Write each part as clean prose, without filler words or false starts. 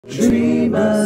Three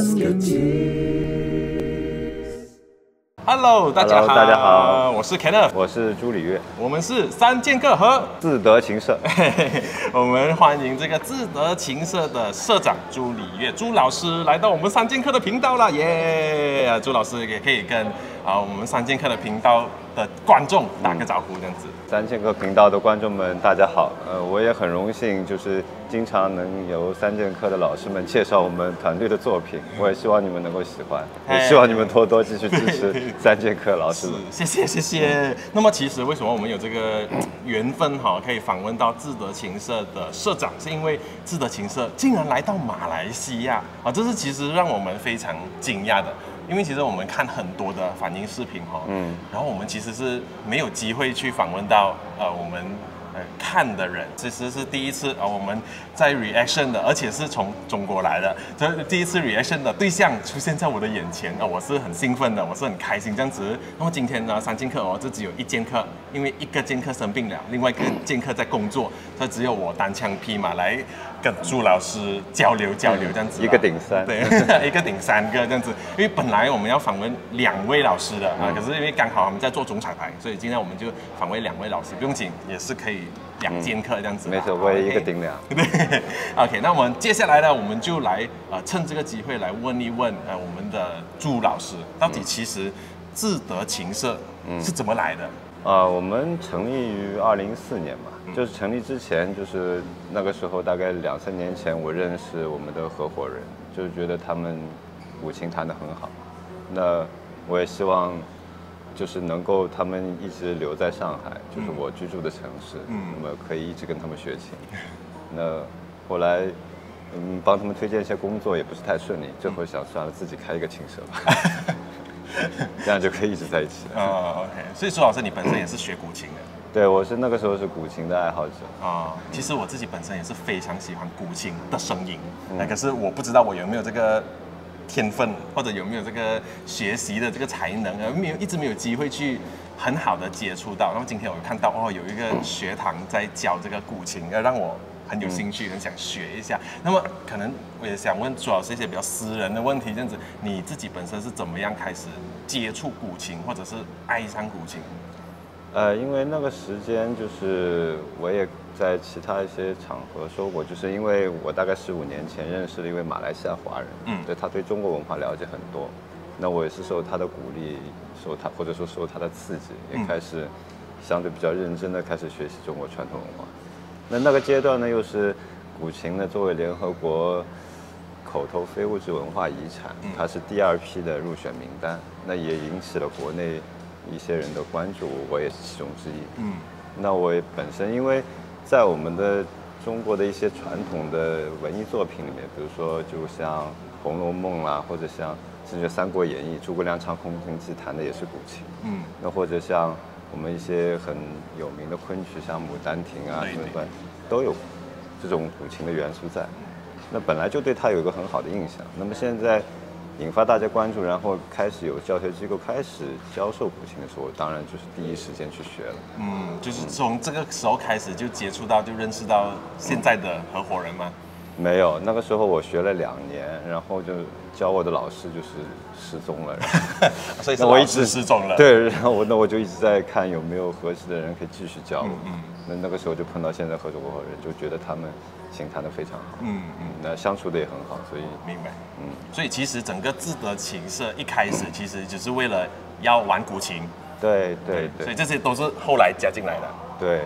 Musketeers。Hello， 大家好， 大家好， 我是 Kenneth， 我是朱礼月， 我们是三剑客和自得情社。 我们欢迎这个自得情社的社长朱礼月朱老师来到我们三剑客的频道了，耶！朱老师也可以跟我们三剑客的频道的观众打个招呼，这样子。 三剑客频道的观众们，大家好。我也很荣幸，就是经常能由三剑客的老师们介绍我们团队的作品。我也希望你们能够喜欢，也希望你们多多继续支持三剑客老师们。 谢谢。那么其实为什么我们有这个缘分可以访问到自得情社的社长，是因为自得情社竟然来到马来西亚啊，这是其实让我们非常惊讶的。因为其实我们看很多的反应视频然后我们其实是没有机会去访问到我们看的人，其实是第一次我们在 reaction 的，而且是从中国来的，这第一次 reaction 的对象出现在我的眼前我是很兴奋的，我是很开心这样子。那么今天呢，三剑客就只有一剑客，因为一个剑客生病了，另外一个剑客在工作，所以只有我单枪匹马来跟朱老师交流这样子， 一个顶三， 对，一个顶三个这样子。因为本来我们要访问2位老师的可是因为刚好他们在做中彩排，所以今天我们就访问2位老师，不用紧，也是可以2剑客这样子。 没错，我也一个顶两。 对 ，OK， 那我们接下来呢，我们就来趁这个机会来问一问我们的朱老师，到底其实自得情社是怎么来的？ 我们成立于2014年嘛，就是成立之前，就是那个时候大概2-3年前，我认识我们的合伙人，就是觉得他们古琴弹得很好，那我也希望就是能够他们一直留在上海，就是我居住的城市，那么可以一直跟他们学琴。那后来帮他们推荐一些工作也不是太顺利，这会想算了，自己开一个琴社吧。这样就可以一直在一起了。 OK， 所以朱老师你本身也是学古琴的？ 对，我是那个时候是古琴的爱好者其实我自己本身也是非常喜欢古琴的声音，可是我不知道我有没有这个天分，或者有没有这个学习的这个才能，一直没有机会去很好的接触到。那么今天我看到有一个学堂在教这个古琴，让我很有兴趣，很想学一下。那么可能我也想问朱老师一些比较私人的问题，这样子你自己本身是怎么样开始接触古琴，或者是爱上古琴？ 因为那个时间就是我也在其他一些场合说过，就是因为我大概15年前认识了一位马来西亚华人，对他对中国文化了解很多，那我也是受他的鼓励，受他的刺激，也开始相对比较认真的开始学习中国传统文化。那个阶段呢，又是古琴呢作为联合国口头非物质文化遗产，它是第2批的入选名单，那也引起了国内一些人的关注，我也是其中之一。那我也本身因为在我们的中国的一些传统的文艺作品里面，比如说就像《红楼梦》啦，或者像甚至《三国演义》，诸葛亮唱《空城计》弹的也是古琴。那或者像我们一些很有名的昆曲，像《牡丹亭》啊什么的，都有这种古琴的元素在。那本来就对它有一个很好的印象。那么现在引发大家关注，然后开始有教学机构开始教授古琴的时候，当然就是第一时间去学了。 就是从这个时候开始就接触到，就认识到现在的合伙人吗？ 没有，那个时候我学了2年，然后就教我的老师就是失踪了， 所以我一直失踪了。 对，然后我就一直在看有没有合适的人可以继续教我。那个时候就碰到现在合作合伙人，就觉得他们琴弹得非常好。那相处的也很好，所以明白。所以其实整个自得情社一开始其实只是为了要玩古琴。 对。 所以这些都是后来加进来的。 对。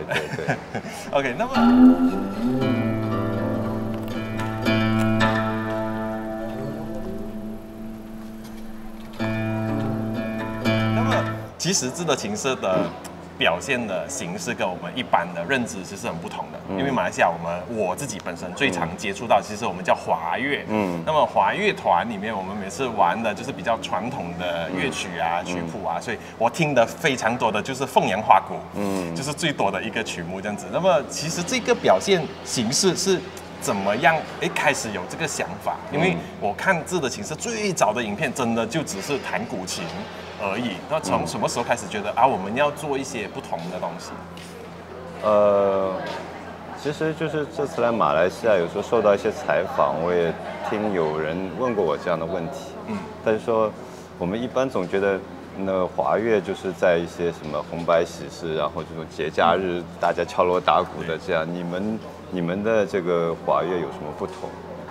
OK， 那么。其实自得情社的表现的形式跟我们一般的认知其实很不同的，因为马来西亚我自己本身最常接触到，其实我们叫华乐，那么华乐团里面我们每次玩的就是比较传统的乐曲曲谱所以我听的非常多的就是凤阳花鼓，就是最多的一个曲目这样子。那么其实这个表现形式是怎么样开始有这个想法？因为我看自得情社最早的影片，真的就只是弹古琴而已。那从什么时候开始觉得我们要做一些不同的东西？ 其实就是这次来马来西亚，有时候受到一些采访，我也厅有人问过我这样的问题，他就说我们一般总觉得那华乐就是在一些什么红白喜事，然后这种节假日大家敲锣打鼓的这样，你们的这个华乐有什么不同？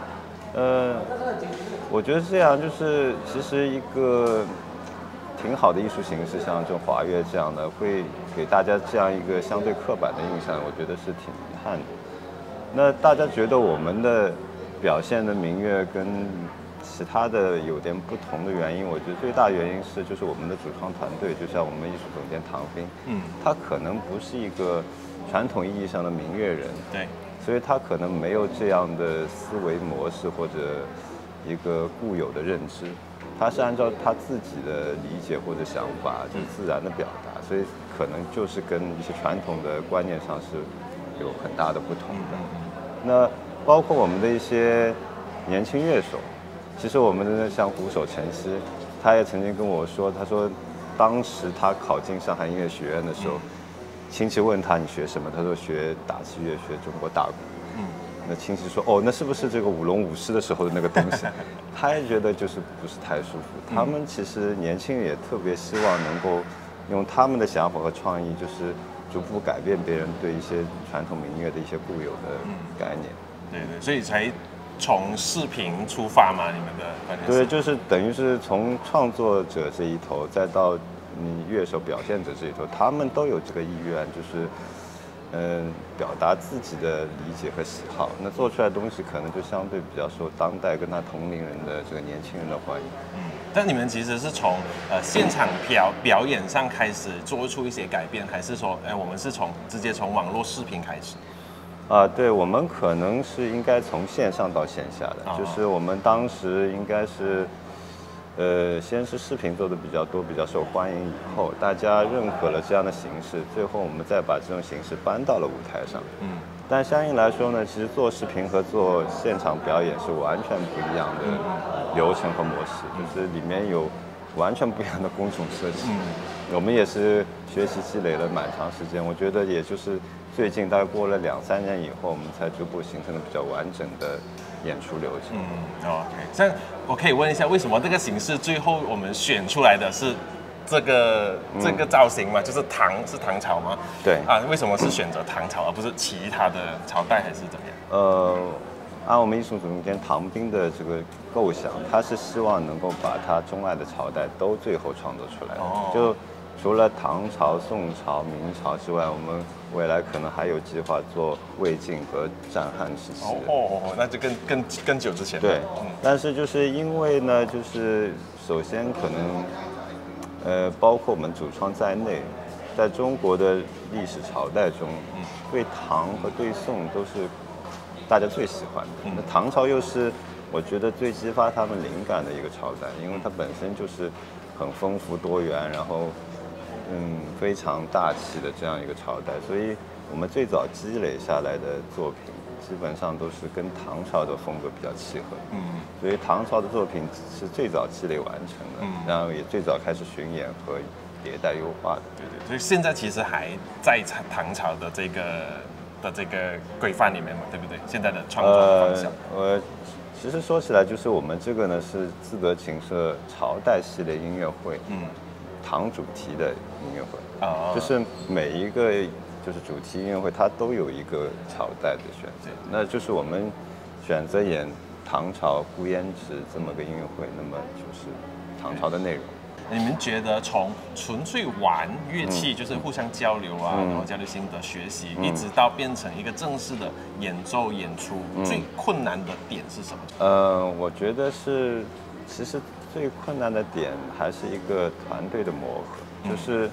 我觉得这样就是其实一个挺好的艺术形式，像这种华乐这样的，会给大家这样一个相对刻板的印象，我觉得是挺遗憾的。那大家觉得我们的表现的民乐跟其他的有点不同的原因，我觉得最大原因是就是我们的主创团队，就像我们艺术总监唐斌，他可能不是一个传统意义上的民乐人， 对， 所以他可能没有这样的思维模式或者一个固有的认知，他是按照他自己的理解或者想法就自然的表达，所以可能就是跟一些传统的观念上是有很大的不同的。那包括我们的一些年轻乐手，其实我们的像鼓手陈曦，他也曾经跟我说，他说当时他考进上海音乐学院的时候，亲戚问他你学什么，他说学打击乐，学中国大鼓。那亲戚说哦，那是不是这个舞龙舞狮的时候的那个东西？他也觉得就是不是太舒服。他们其实年轻人也特别希望能够用他们的想法和创意，就是逐步改变别人对一些传统民乐的一些固有的概念。 对对，所以才从视频出发嘛，你们的观念是？ 对，就是等于是从创作者这一头，再到乐手表现者这一头，他们都有这个意愿，就是表达自己的理解和喜好。那做出来的东西可能就相对比较受当代跟他同龄人的这个年轻人的欢迎。 但你们其实是从现场表演上开始做出一些改变，还是说，我们是直接从网络视频开始？ 对，我们可能是应该从线上到线下的，就是我们当时应该是，先是视频做的比较多，比较受欢迎，以后大家认可了这样的形式，最后我们再把这种形式搬到了舞台上。但相应来说呢，其实做视频和做现场表演是完全不一样的流程和模式，就是里面有完全不一样的工种设计。我们也是学习积累了蛮长时间，我觉得也就是最近大概过了2-3年以后，我们才逐步形成了比较完整的演出流程。 OK， 像我可以问一下，为什么这个形式最后我们选出来的是这个造型嘛？就是唐朝吗？ 对为什么是选择唐朝而不是其他的朝代，还是怎么样？ 按我们艺术总监唐斌的这个构想，他是希望能够把他钟爱的朝代都最后创作出来。就除了唐朝、宋朝、明朝之外，我们未来可能还有计划做魏晋和战汉时期的。 那就更久之前。 对，但是就是因为呢，就是首先可能，包括我们主创在内，在中国的历史朝代中，对唐和对宋都是大家最喜欢的。那唐朝又是我觉得最激发他们灵感的一个朝代，因为它本身就是很丰富多元，然后非常大气的这样一个朝代，所以我们最早积累下来的作品基本上都是跟唐朝的风格比较契合。所以唐朝的作品是最早积累完成的，然后也最早开始巡演和迭代优化的。 对，所以现在其实还在唐朝的这个规范里面嘛，对不对？现在的创作方向。 其实说起来，就是我们这个呢是自得琴社朝代系列音乐会，唐主题的音乐会，就是每一个就是主题音乐会，它都有一个朝代的选择，那就是我们选择演唐朝顾焉直这么个音乐会，那么就是唐朝的内容。 你们觉得从纯粹玩乐器，就是互相交流然后交流心得、学习，一直到变成一个正式的演奏演出，最困难的点是什么？ 我觉得是，其实最困难的点还是一个团队的磨合，就是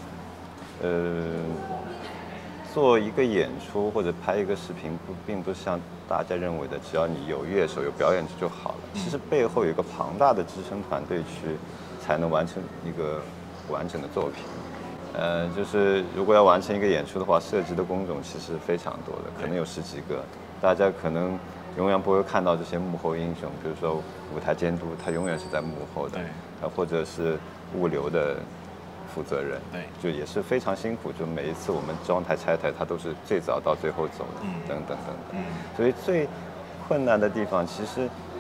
做一个演出或者拍一个视频，并不是像大家认为的，只要你有乐手有表演者就好了。其实背后有一个庞大的支撑团队去才能完成一个完整的作品。就是如果要完成一个演出的话，涉及的工种其实非常多的，可能有10几个。大家可能永远不会看到这些幕后英雄，比如说舞台监督，他永远是在幕后的，或者是物流的负责人，就也是非常辛苦。就每一次我们装台拆台，他都是最早到最后走的，等等等等。所以最困难的地方，其实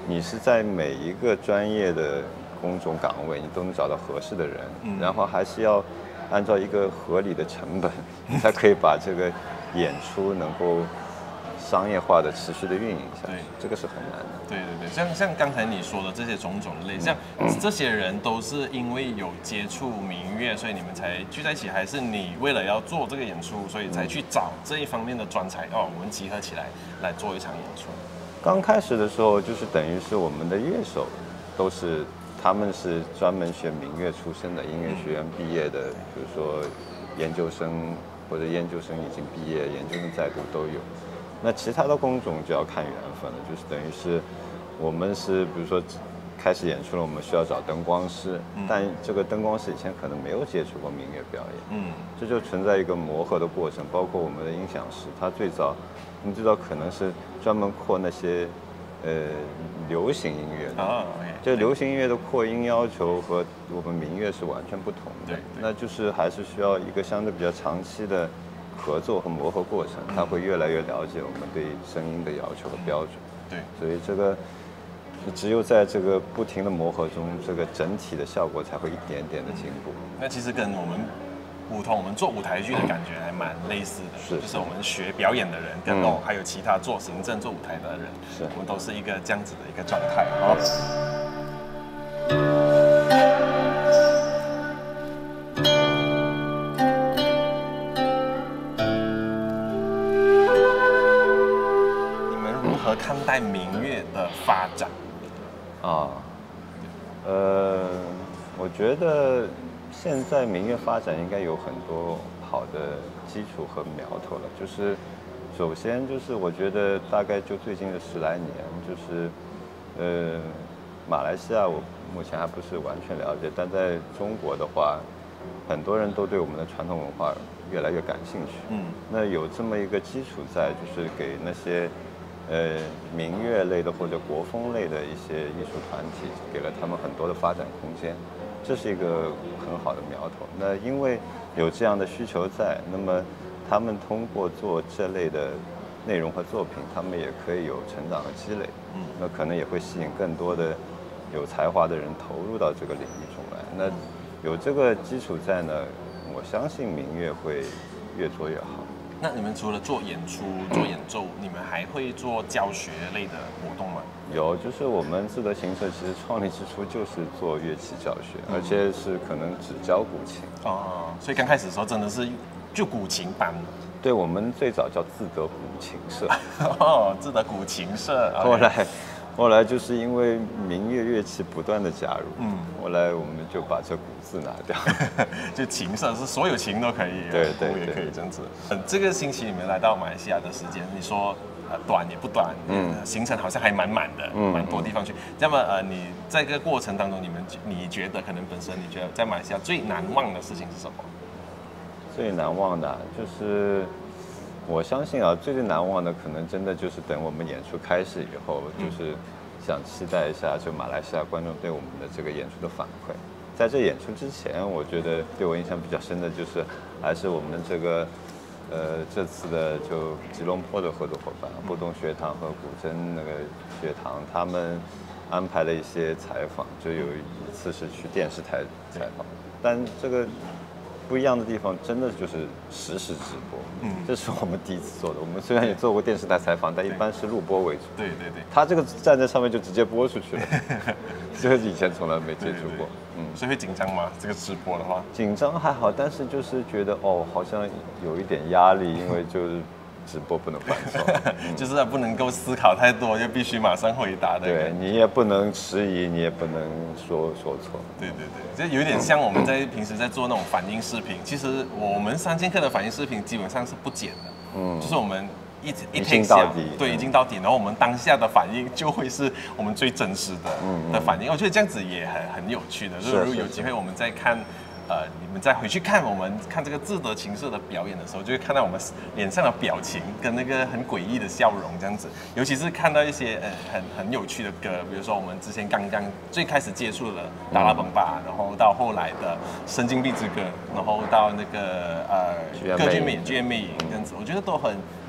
你是在每一个专业的工种岗位，你都能找到合适的人，然后还是要按照一个合理的成本，你才可以把这个演出能够商业化的持续的运营下去，这个是很难的。 对对对，像刚才你说的这些种种类，像这些人都是因为有接触民乐，所以你们才聚在一起，还是你为了要做这个演出，所以才去找这一方面的专才我们集合起来做一场演出？ 刚开始的时候，就是等于是我们的乐手他们是专门学民乐出身的，音乐学院毕业的，比如说研究生或者研究生已经毕业，研究生在读都有。那其他的工种就要看缘分了，就是等于是我们是比如说开始演出了，我们需要找灯光师，但这个灯光师以前可能没有接触过民乐表演，这就存在一个磨合的过程。包括我们的音响师，我们最早可能是专门扩那些流行音乐的，就流行音乐的扩音要求和我们民乐是完全不同的，那就是还是需要一个相对比较长期的合作和磨合过程，他会越来越了解我们对声音的要求和标准。 对， 所以这个只有在这个不停的磨合中，这个整体的效果才会一点点的进步。 那其实跟我们普通我们做舞台剧的感觉还蛮类似的，就是我们学表演的人跟还有其他做行政做舞台的人，我们都是一个这样子的一个状态。看待民乐的发展我觉得现在民乐发展应该有很多好的基础和苗头了。就是首先就是我觉得大概就最近的10来年，就是马来西亚我目前还不是完全了解，但在中国的话，很多人都对我们的传统文化越来越感兴趣。那有这么一个基础在，就是给那些民乐类的或者国风类的一些艺术团体，给了他们很多的发展空间，这是一个很好的苗头。那因为有这样的需求在，那么他们通过做这类的内容和作品，他们也可以有成长和积累。那可能也会吸引更多的有才华的人投入到这个领域中来。那有这个基础在呢，我相信民乐会越做越好。 那你们除了做演出、做演奏，你们还会做教学类的活动吗？ 有，就是我们自得琴社其实创立之初就是做乐器教学，而且是可能只教古琴。 所以刚开始的时候真的是就古琴班。 对，我们最早叫自得古琴社。 自得古琴社。 后来就是因为民乐乐器不断的加入，后来我们就把这“古”字拿掉， 就琴社是所有琴都可以， 对， 也可以这样子。这个星期你们来到马来西亚的时间，你说短也不短，行程好像还满的，蛮多地方去。那么你在这个过程当中，你觉得可能本身你觉得在马来西亚最难忘的事情是什么？ 最难忘的就是我相信最难忘的可能真的就是等我们演出开始以后，就是想期待一下就马来西亚观众对我们的这个演出的反馈。在这演出之前，我觉得对我印象比较深的就是还是我们这个这次的就吉隆坡的合作伙伴互动学堂和古筝那个学堂，他们安排了一些采访，就有一次是去电视台采访，但这个不一样的地方真的就是实时直播，这是我们第一次做的。我们虽然也做过电视台采访，但一般是录播为主。 对， 他这个站在上面就直接播出去了，这个以前从来没接触过。 所以会紧张吗？这个直播的话？ 紧张还好，但是就是觉得好像有一点压力，因为就是直播不能犯错， 就是不能够思考太多，就必须马上回答的。 对，你也不能迟疑，你也不能说错。 对，就有点像我们在平时在做那种反应视频。其实我们3剑客的反应视频基本上是不剪的，就是我们一 take 下，对，已经到底，然后我们当下的反应就会是我们最真实的反应。我觉得这样子也很有趣的。如果有机会我们再看。你们再回去看我们看这个自得琴社的表演的时候，就会看到我们脸上的表情跟那个很诡异的笑容这样子。尤其是看到一些很有趣的歌，比如说我们之前刚最开始接触的达拉崩吧，然后到后来的神经病之歌，然后到那个歌剧魅影这样子，我觉得都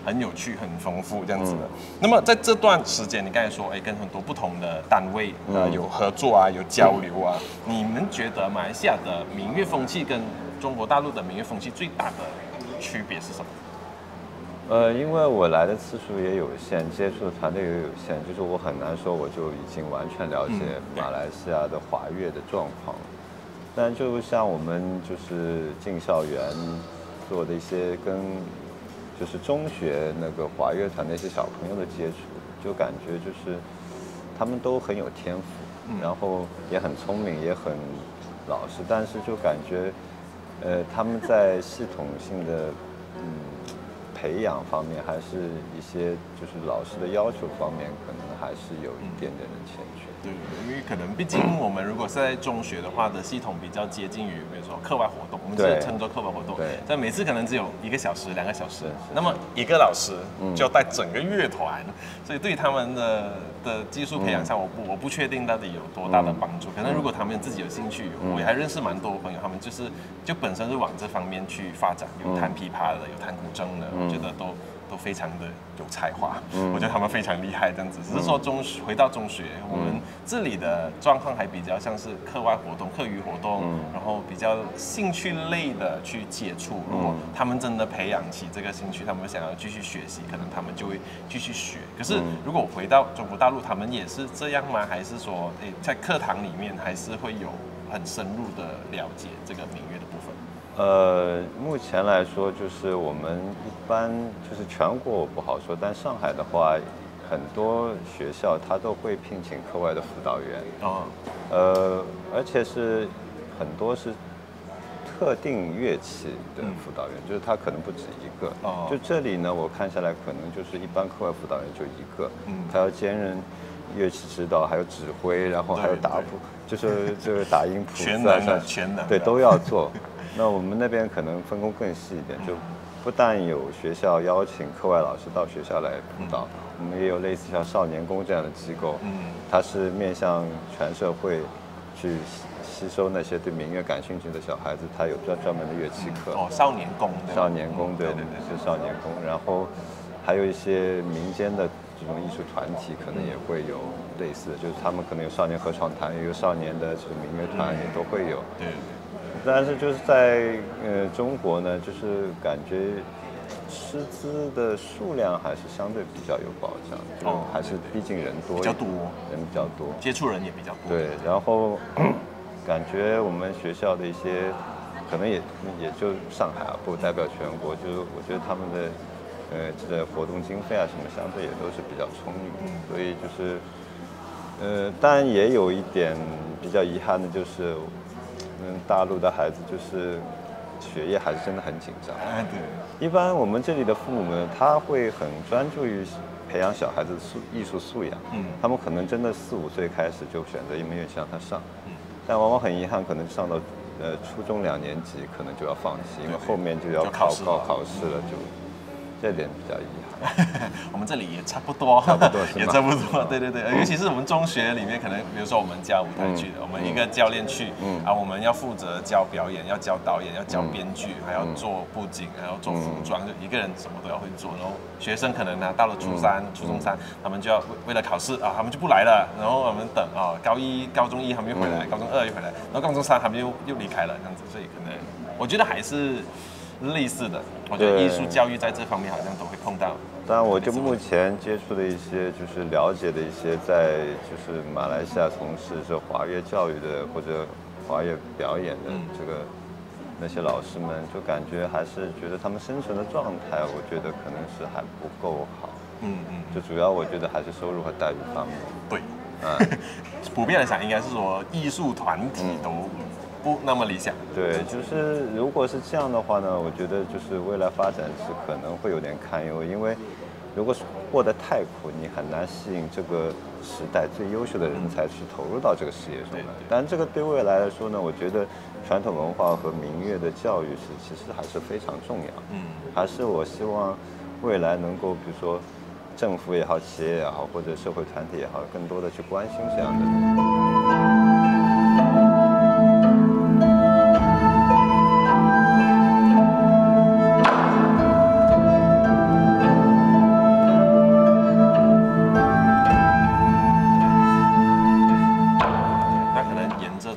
很有趣、很丰富这样子的。那么在这段时间，你刚才说，跟很多不同的单位有合作啊，有交流啊，你们觉得马来西亚的民乐风气跟中国大陆的民乐风气最大的区别是什么？ 因为我来的次数也有限，接触的团队也有限，就是我很难说我就已经完全了解马来西亚的华乐的状况。但就像我们就是进校园做的一些跟就是中学那个华乐团的一些小朋友的接触，就感觉就是他们都很有天赋，然后也很聪明，也很老实，但是就感觉他们在系统性的培养方面，还是一些就是老师的要求方面，可能还是有一点点的欠缺。 对，因为可能毕竟我们如果是在中学的话的系统比较接近于，比如说课外活动，我们是称作课外活动，但每次可能只有1个小时、2个小时，那么一个老师就要带整个乐团，所以对他们的技术培养上，我不确定到底有多大的帮助。可能如果他们自己有兴趣，我也还认识蛮多朋友，他们就本身是往这方面去发展，有弹琵琶的，有弹古筝的，我觉得都非常的有才华，我觉得他们非常厉害这样子。只是说回到中学，我们这里的状况还比较像是课外活动、课余活动，然后比较兴趣类的去接触。如果他们真的培养起这个兴趣，他们想要继续学习，可能他们就会继续学。可是如果回到中国大陆，他们也是这样吗？还是说，在课堂里面还是会有很深入的了解这个民乐的部分？ 目前来说，就是我们一般就是全国我不好说，但上海的话，很多学校它都会聘请课外的辅导员而且是很多是特定乐器的辅导员，就是他可能不止一个。就这里呢，我看下来可能就是一般课外辅导员就一个，他要兼任乐器指导，还有指挥，然后还有打谱，就是这个打音谱， 全能， 对，都要做。那我们那边可能分工更细一点，就不但有学校邀请课外老师到学校来辅导，我们也有类似像少年宫这样的机构，它是面向全社会去吸收那些对民乐感兴趣的小孩子，他有专门的乐器课。 少年宫， 少年宫，对，是少年宫。然后还有一些民间的这种艺术团体，可能也会有类似的，就是他们可能有少年合唱团，也有少年的这个民乐团，也都会有。 对。 但是就是在中国呢，就是感觉师资的数量还是相对比较有保障，就还是毕竟人多，人比较多， 接触人也比较多。 对，然后感觉我们学校的一些可能也就上海不代表全国，就是我觉得他们的这活动经费啊什么相对也都是比较充裕，所以就是当然也有一点比较遗憾的就是。大陆的孩子就是学业还是真的很紧张。对。一般我们这里的父母们，他会很专注于培养小孩子的艺术素养。他们可能真的4、5岁开始就选择一门乐器让他上。但往往很遗憾，可能上到初中2年级，可能就要放弃，因为后面就要考试了，就这点比较遗憾。 我们这里也差不多，也差不多，对，尤其是我们中学里面，可能比如说我们教舞台剧的，我们一个教练去，我们要负责教表演，要教导演，要教编剧，还要做布景，还要做服装，就一个人什么都要会做。然后学生可能到了初中三，他们就要为了考试他们就不来了，然后我们等高中1他们又回来，高中2又回来，然后高中3他们又离开了，这样子，所以可能我觉得还是。类似的，我觉得艺术教育在这方面好像都会碰到。 当然，我就目前接触的一些，就是了解的一些，在就是马来西亚从事这华乐教育的或者华乐表演的那些老师们，就感觉还是觉得他们生存的状态，我觉得可能是还不够好。就主要我觉得还是收入和待遇方面。 对。普遍来讲，应该是说艺术团体都。不那么理想。 对，就是如果是这样的话呢，我觉得就是未来发展是可能会有点堪忧，因为如果是过得太苦，你很难吸引这个时代最优秀的人才去投入到这个事业上来。但这个对未来来说呢，我觉得传统文化和民乐的教育其实还是非常重要。还是我希望未来能够，比如说政府也好，企业也好，或者社会团体也好，更多的去关心这样的。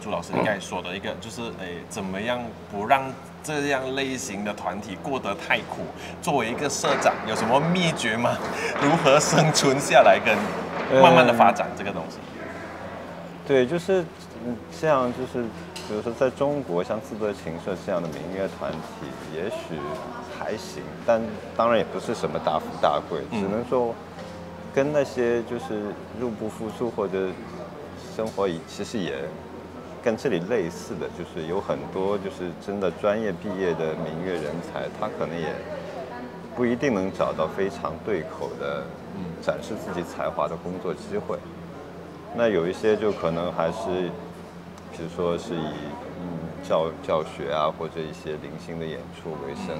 楚老师应该说的一个，就是怎么样不让这样类型的团体过得太苦？作为一个社长，有什么秘诀吗？如何生存下来，跟慢慢的发展这个东西？ 对，就是这样，就是比如说在中国，像自得琴社这样的民乐团体，也许还行，但当然也不是什么大富大贵，只能说跟那些就是入不敷出或者生活其实也跟这里类似的，就是有很多就是真的专业毕业的民乐人才，他可能也不一定能找到非常对口的展示自己才华的工作机会。那有一些就可能还是，比如说是以教学啊，或者一些零星的演出为生，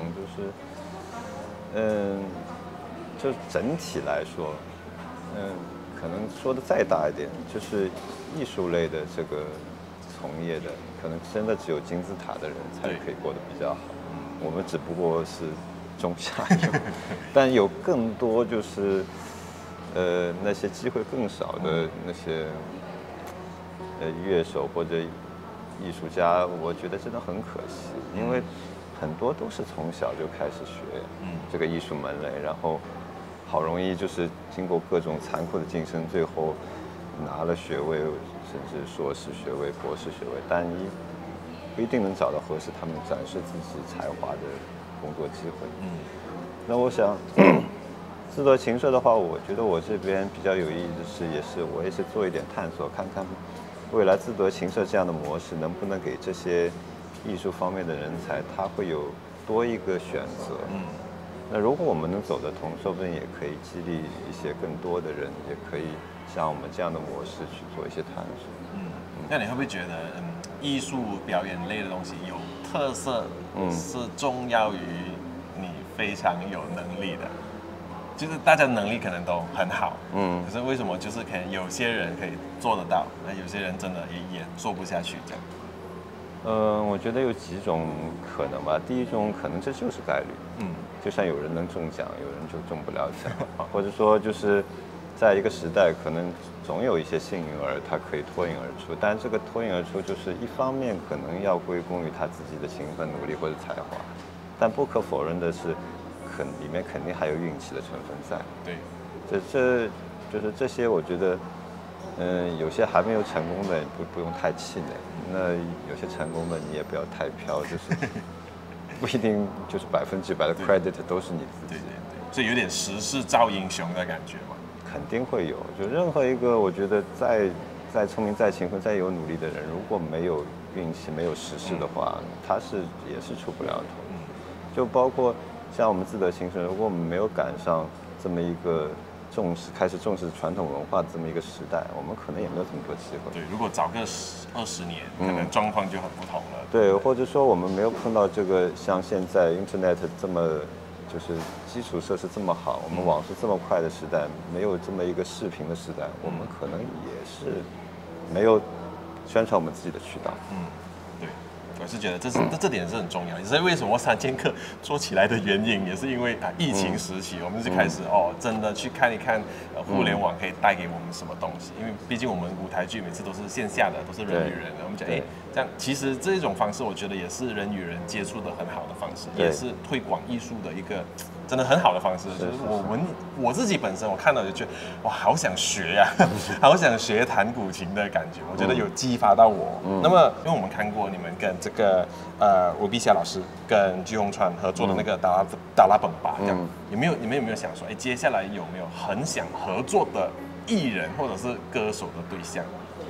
就是就整体来说，可能说的再大一点，就是艺术类的这个从业的，可能真的只有金字塔的人才可以过得比较好。我们只不过是中下游，但有更多就是那些机会更少的那些乐手或者艺术家，我觉得真的很可惜，因为很多都是从小就开始学这个艺术门类，然后好容易就是经过各种残酷的竞争，最后拿了学位，甚至硕士学位、博士学位，但不一定能找到合适他们展示自己才华的工作机会。那我想自得琴社的话，我觉得我这边比较有意义的是，我也是做一点探索，看看未来自得琴社这样的模式能不能给这些艺术方面的人才，他会有多一个选择。那如果我们能走得通，说不定也可以激励一些更多的人，也可以像我们这样的模式去做一些探索。 那你会不会觉得，艺术表演类的东西有特色，是重要于你非常有能力的？就是大家能力可能都很好，可是为什么就是可能有些人可以做得到，那有些人真的也做不下去这样？ 我觉得有几种可能吧。第一种可能这就是概率，就像有人能中奖，有人就中不了奖，或者说就是在一个时代，可能总有一些幸运儿，他可以脱颖而出，但这个脱颖而出就是一方面可能要归功于他自己的勤奋努力或者才华，但不可否认的是，里面肯定还有运气的成分在。 对， 这就是这些，我觉得，有些还没有成功的不用太气馁，那有些成功的你也不要太飘，就是不一定就是100%的 credit 都是你自己。 对，所以有点时势造英雄的感觉嘛。 肯定会有，就任何一个我觉得再聪明、再勤奋、再有努力的人，如果没有运气、没有时势的话，他也是出不了头。就包括像我们自得琴社，如果我们没有赶上这么一个开始重视传统文化的这么一个时代，我们可能也没有这么多机会。 对，如果早个20年，可能状况就很不同了。 对，或者说我们没有碰到这个像现在 Internet 这么就是基础设施这么好，我们网速这么快的时代，没有这么一个视频的时代，我们可能也是没有宣传我们自己的渠道。 对，我是觉得这点是很重要，也是为什么3000课做起来的原因，也是因为疫情时期，我们就开始真的去看一看互联网可以带给我们什么东西，因为毕竟我们舞台剧每次都是线下的，都是人与人的，我们讲这样其实这种方式，我觉得也是人与人接触的很好的方式，也是推广艺术的一个真的很好的方式。就是我自己本身我看到就觉得哇，好想学呀，好想学弹古琴的感觉，我觉得有激发到我。那么因为我们看过你们跟这个罗碧霞老师跟鞠红川合作的那个达拉本巴，这样你们有没有想说，接下来有没有很想合作的艺人或者是歌手的对象？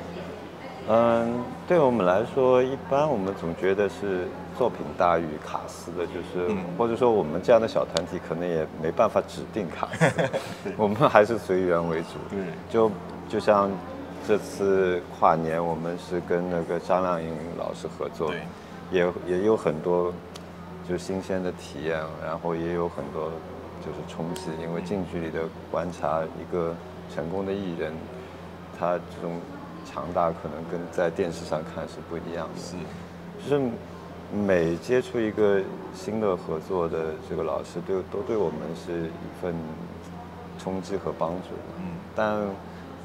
对我们来说，一般我们总觉得是作品大于卡司的，就是或者说我们这样的小团体可能也没办法指定卡司，我们还是随缘为主。对，就像这次跨年，我们是跟那个张靓颖老师合作，也有很多就是新鲜的体验，然后也有很多就是冲击，因为近距离的观察一个成功的艺人，他这种强大可能跟在电视上看是不一样的。就是每接触一个新的合作的这个老师，都对我们是一份冲击和帮助。但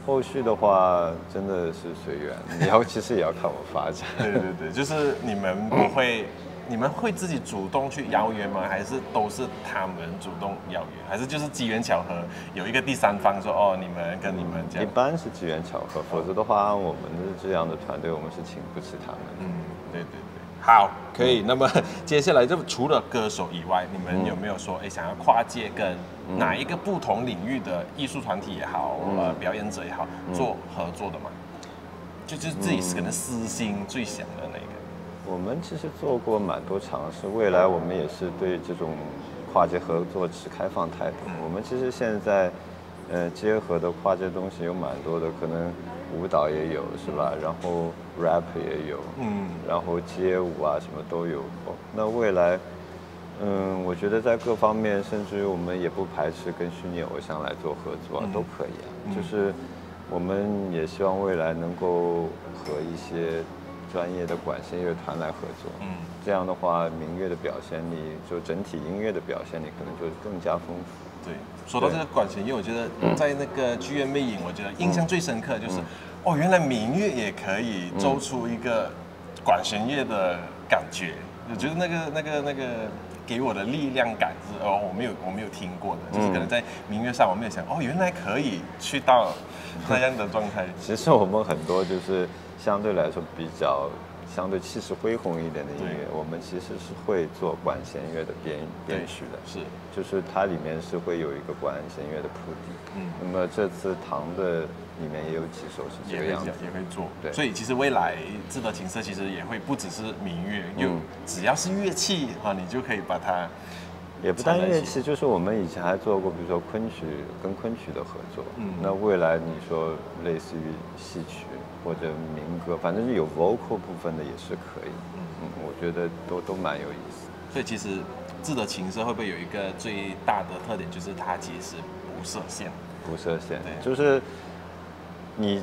后续的话真的是随缘，其实也要看我发展。 对对对，就是你们不会。你们会自己主动去邀约吗？还是都是他们主动邀约？还是就是机缘巧合，有一个第三方说哦，你们跟你们这样？ 一般是机缘巧合，否则的话，我们的这样的团队，我们是请不起他们的。 对对对，好，可以。那么接下来就除了歌手以外，你们有没有说，想要跨界跟哪一个不同领域的艺术团体也好，表演者也好，做合作的嘛？就是自己可能私心最想的那个。 我们其实做过蛮多尝试，未来我们也是对这种跨界合作持开放态度。我们其实现在，结合的跨界东西有蛮多的，可能舞蹈也有，是吧？然后 rap 也有，然后街舞啊什么都有。那未来，我觉得在各方面，甚至于我们也不排斥跟虚拟偶像来做合作，都可以啊。就是我们也希望未来能够和一些专业的管弦乐团来合作，这样的话，民乐的表现力，就整体音乐的表现力可能就更加丰富。 对，说到这个管弦乐，我觉得在那个剧院魅影，我觉得印象最深刻就是，原来民乐也可以奏出一个管弦乐的感觉。我觉得那个给我的力量感是我没有听过的，就是可能在民乐上我没有想原来可以去到那样的状态。 其实我们很多就是相对来说比较相对气势恢宏一点的音乐，我们其实是会做管弦乐的编曲的， 是， 就是它里面是会有一个管弦乐的铺底。那么这次唐的里面也有几首是这个样子， 也会做。 对， 所以其实未来智德琴社其实也会不只是民乐，只要是乐器你就可以把它。 也不单乐器，就是我们以前还做过，比如说昆曲跟昆曲的合作。那未来你说类似于戏曲或者民歌，反正有 vocal 部分的也是可以。我觉得都蛮有意思。 所以其实智德琴社会不会有一个最大的特点，就是它其实不设限。 不设限，就是你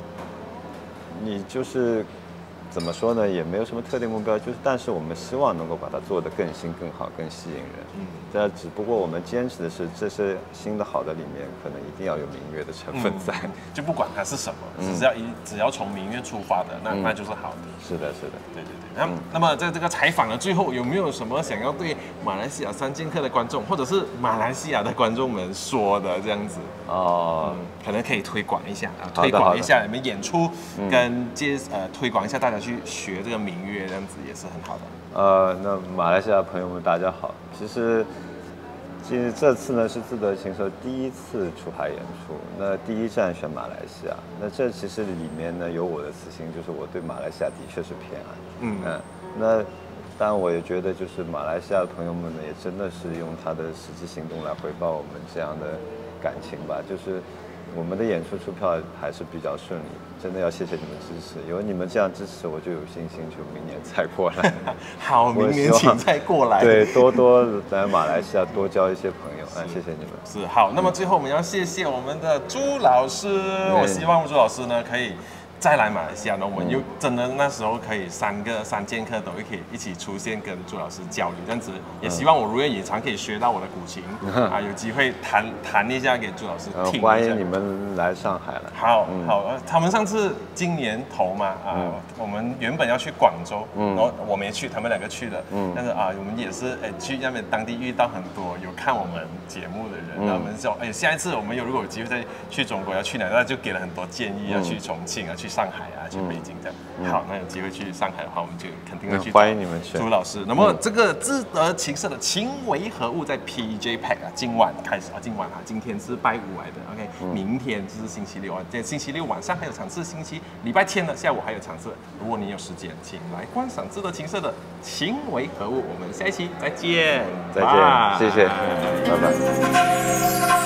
就是怎么说呢？也没有什么特定目标，但是我们希望能够把它做得更新、更好、更吸引人。但只不过我们坚持的是，这些新的好的里面，可能一定要有民乐的成分在。 就不管它是什么，只要从民乐出发的，那就是好的。 是的，是的， 对对对。那么在这个采访的最后，有没有什么想要对马来西亚3剑客的观众，或者是马来西亚的观众们说的这样子？可能可以推广一下推广一下你们演出，跟推广一下大家去学这个民乐，这样子也是很好的。 那马来西亚朋友们大家好，其实这次呢是智德琴社第一次出海演出，那第一站选马来西亚，那这其实里面呢有我的私心，就是我对马来西亚的确是偏爱。那当然我也觉得就是马来西亚的朋友们呢，也真的是用他的实际行动来回报我们这样的感情吧，就是我们的演出出票还是比较顺利，真的要谢谢你们支持，有你们这样支持，我就有信心就明年再过来。 好，明年请再过来。 对，多来马来西亚多交一些朋友，谢谢你们。 是好，那么最后我们要谢谢我们的朱老师，我希望朱老师呢可以再来马来西亚呢，我们又真的那时候可以3剑客都可以一起出现跟朱老师交流，这样子也希望我如愿以偿可以学到我的古琴有机会弹一下给朱老师听。 欢迎你们来上海了。 好，他们上次今年头嘛我们原本要去广州，然后我没去，他们2个去了，但是我们也是去那边当地遇到很多有看我们节目的人，他们说下一次我们如果有机会再去中国要去哪，那就给了很多建议，要去重庆去上海去北京这样。好，那有机会去上海的话，我们就肯定会去。 欢迎你们去。 朱老师，那么这个智德琴社的情为何物在 PJ Pack 今晚开始今天是拜5来的 ，OK，明天就是星期6今天星期6晚上还有场次，礼拜天的下午还有场次。如果你有时间，请来观赏智德琴社的情为何物。我们下一期再见， 再见，谢谢，拜拜。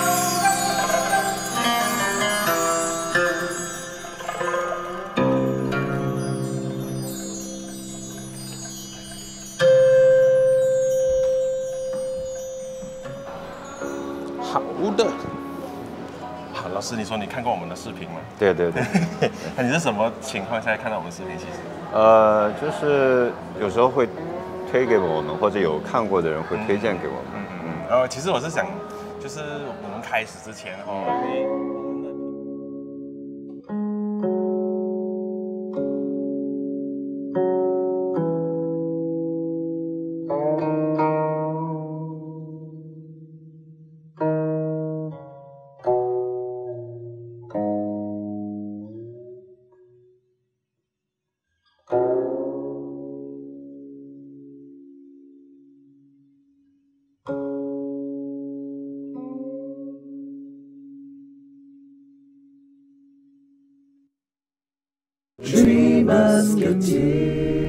好的，好，老师，你说你看过我们的视频吗？ 对。 那你是什么情况下看到我们的视频？其实， 就是有时候会推给我们，或者有看过的人会推荐给我们。 其实我是想，就是我们开始之前 Three Musketeers.